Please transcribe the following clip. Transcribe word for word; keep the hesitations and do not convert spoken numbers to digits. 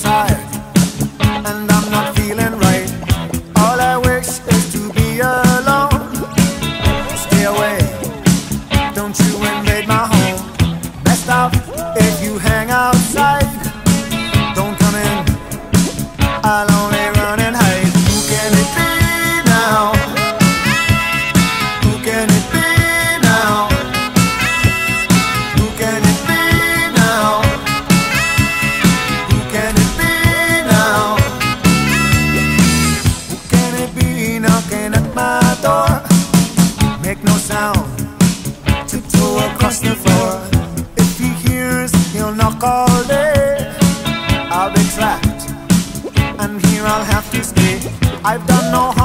tired and I'm not feeling right. All I wish is to be alone. Stay away, don't you invade my home. Best off if you hang outside. Don't come in, I'll only run and hide. Who can it be now? Who can it be now? Who can it be now? Who can it be now? Who can it be knocking at my door? Make no sound, tiptoe across the floor. If he hears, he'll knock all day. I'll be trapped, and here I'll have to stay. I've done no harm.